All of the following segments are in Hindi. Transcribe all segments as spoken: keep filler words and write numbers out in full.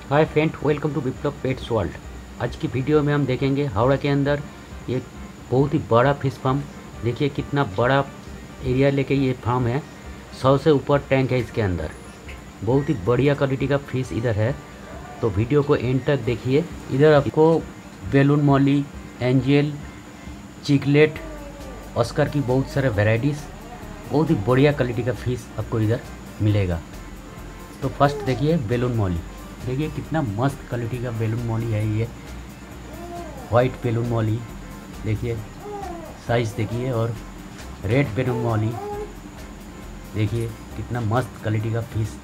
Hi friend, welcome to Viplav pets world. आज की वीडियो में हम देखेंगे हावड़ा के अंदर ये बहुत ही बड़ा फिश फार्म। देखिए कितना बड़ा एरिया लेके ये फार्म है। सौ से ऊपर टैंक है इसके अंदर। बहुत ही बढ़िया क्वालिटी का फिश इधर है, तो वीडियो को एंड तक देखिए। इधर आपको balloon molly, angel, chiclet, oscar की बहुत सारे वेराइटीज़, बहुत ही बढ़िया क्वालिटी का फिश आपको इधर मिलेगा। तो फर्स्ट देखिए बेलून मॉली। देखिए कितना मस्त क्वालिटी का बेलून मॉली है ये, वाइट बेलून मॉली। देखिए साइज़ देखिए, और रेड बेलून मॉली। देखिए कितना मस्त क्वालिटी का फिश,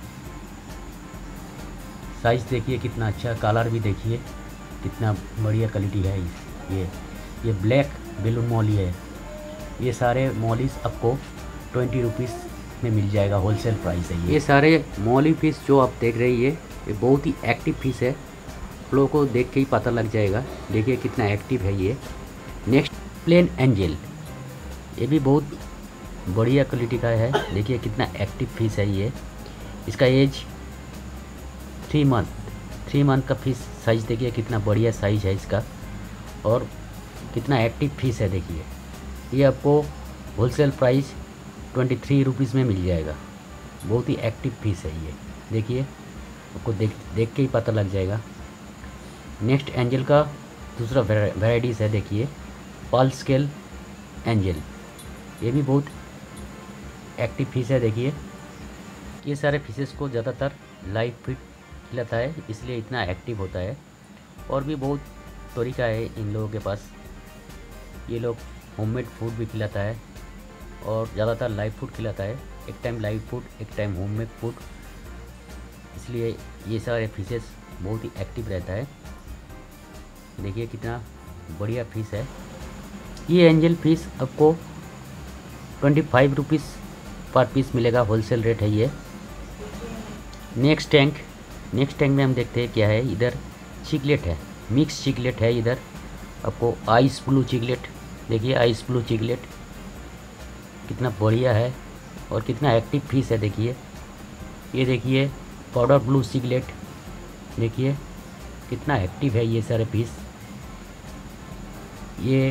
साइज़ देखिए कितना अच्छा, कलर भी देखिए कितना बढ़िया क्वालिटी है। ये ये ब्लैक बेलून मॉली है। ये सारे मॉलीज आपको ट्वेंटी रुपीज़ में मिल जाएगा, होलसेल प्राइस है ये। ये सारे मॉली फिश जो आप देख रही है ये बहुत ही एक्टिव फिश है, आप लोगों को देख के ही पता लग जाएगा। देखिए कितना एक्टिव है ये। नेक्स्ट प्लेन एंजल, ये भी बहुत बढ़िया क्वालिटी का है। देखिए कितना एक्टिव फिश है ये। इसका age three month three month का फिश। साइज़ देखिए कितना बढ़िया साइज़ है इसका, और कितना एक्टिव फिश है। देखिए ये आपको wholesale price twenty three rupees में मिल जाएगा। बहुत ही एक्टिव फिश है ये। देखिए आपको देख देख के ही पता लग जाएगा। नेक्स्ट एंजल का दूसरा वेराइटीज़ है। देखिए पर्ल स्केल एंजल, ये भी बहुत एक्टिव फिश है। देखिए ये सारे फिशेस को ज़्यादातर लाइव फीड खिलाता है, इसलिए इतना एक्टिव होता है। और भी बहुत तरीका है इन लोगों के पास। ये लोग होममेड फूड भी खिलाता है, और ज़्यादातर लाइव फूड खिलाता है। एक टाइम लाइव फूड, एक टाइम होममेड फूड, इसलिए ये सारे फिशेस बहुत ही एक्टिव रहता है। देखिए कितना बढ़िया फिश है ये। एंजल फिश आपको twenty five rupees per piece मिलेगा, होलसेल रेट है ये। नेक्स्ट टैंक नेक्स्ट टैंक में हम देखते हैं क्या है। इधर चिकलेट है, मिक्स चिकलेट है इधर आपको। आइस ब्लू चिकलेट, देखिए आइस ब्लू चिकलेट कितना बढ़िया है और कितना एक्टिव फिश है। देखिए ये देखिए पाउडर ब्लू चिकलेट, देखिए कितना एक्टिव है ये सारे फिश। ये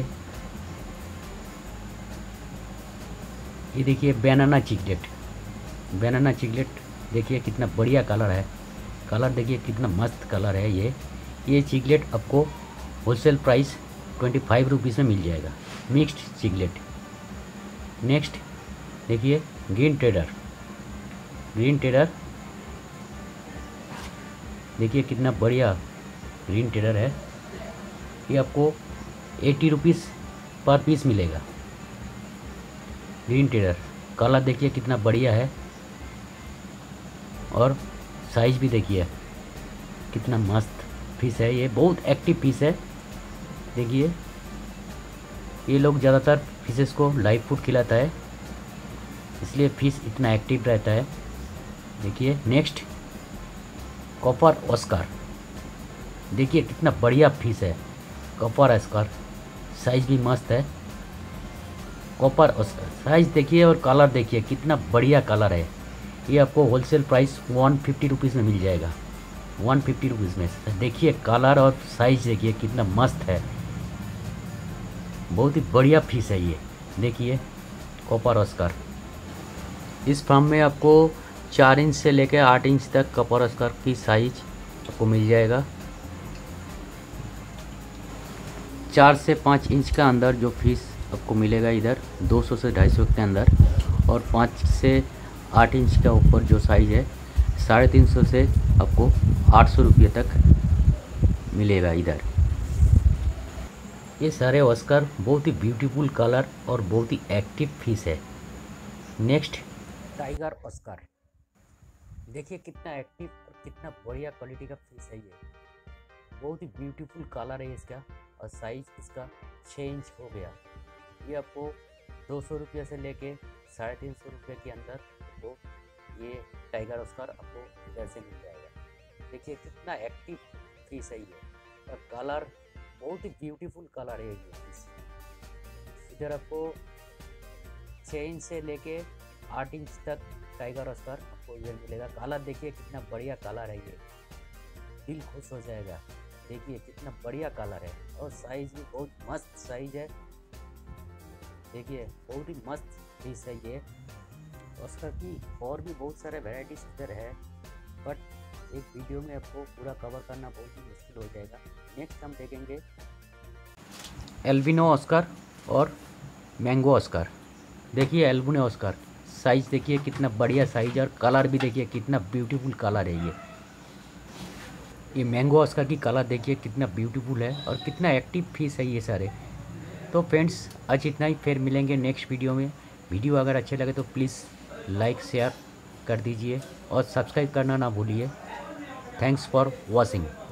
ये देखिए बनाना चिकलेट, बनाना चिकलेट देखिए कितना बढ़िया कलर है। कलर देखिए कितना मस्त कलर है ये। ये चिकलेट आपको wholesale price twenty five rupees में मिल जाएगा, मिक्स्ड चिकलेट। नेक्स्ट देखिए ग्रीन ट्रेडर, ग्रीन ट्रेडर देखिए कितना बढ़िया ग्रीन ट्रेडर है। ये आपको एटी रुपीज़ पर पीस मिलेगा। ग्रीन ट्रेडर कलर देखिए कितना बढ़िया है, और साइज़ भी देखिए कितना मस्त फिश है। ये बहुत एक्टिव फिश है। देखिए ये लोग ज़्यादातर फिशेस को लाइव फूड खिलाता है, इसलिए फिश इतना एक्टिव रहता है। देखिए नेक्स्ट कॉपर ऑस्कर, देखिए कितना बढ़िया फिश है कॉपर ऑस्कर। साइज़ भी मस्त है। कॉपर ऑस्कर साइज़ देखिए और कलर देखिए कितना बढ़िया कलर है। ये आपको wholesale price one fifty rupees में मिल जाएगा, वन फिफ्टी रुपीज़ में। देखिए कलर और साइज़ देखिए कितना मस्त है। बहुत ही बढ़िया फिश है ये। देखिए कॉपर ऑस्कर। इस फार्म में आपको चार इंच से लेकर आठ इंच तक कॉपर ऑस्कर की साइज आपको मिल जाएगा। चार से पाँच इंच का अंदर जो फिश आपको मिलेगा इधर दो सौ से ढाई सौ के अंदर, और पाँच से आठ इंच का ऊपर जो साइज़ है साढ़े तीन सौ से आपको आठ सौ रुपये तक मिलेगा इधर। ये सारे ऑस्कर बहुत ही ब्यूटीफुल कलर और बहुत ही एक्टिव फिश है। नेक्स्ट टाइगर ऑस्कर, देखिए कितना एक्टिव और कितना बढ़िया क्वालिटी का फिश है ये। बहुत ही ब्यूटीफुल कलर है इसका, और साइज़ इसका छः इंच हो गया। ये आपको दो सौ रुपये से लेके साढ़े तीन सौ रुपये के अंदर आपको ये टाइगर ऑस्कर आपको इधर से मिल जाएगा। देखिए कितना एक्टिव फिश है ये, और कलर बहुत ही ब्यूटीफुल कलर है ये फिश। इधर आपको छः इंच से लेके आठ इंच तक टाइगर ऑस्कर आपको इधर मिलेगा। कलर देखिए कितना बढ़िया कलर है ये। दिल खुश हो जाएगा। देखिए कितना बढ़िया कलर है और साइज़ भी बहुत मस्त साइज है। देखिए बहुत ही मस्त फिश है ये। ऑस्कर की और भी बहुत सारे वेराइटीज इधर है, बट एक वीडियो में आपको पूरा कवर करना बहुत ही मुश्किल हो जाएगा। नेक्स्ट हम देखेंगे एल्बिनो ऑस्कर और मैंगो ऑस्कर। देखिए एल्बिनो ऑस्कर साइज़ देखिए कितना बढ़िया साइज है और कलर भी देखिए कितना ब्यूटीफुल कलर है ये। ये मैंगो ऑस्कर की कलर देखिए कितना ब्यूटीफुल है और कितना एक्टिव फिश है ये सारे। तो फ्रेंड्स आज इतना ही, फिर मिलेंगे नेक्स्ट वीडियो में। वीडियो अगर अच्छे लगे तो प्लीज़ लाइक शेयर कर दीजिए और सब्सक्राइब करना ना भूलिए। Thanks for watching.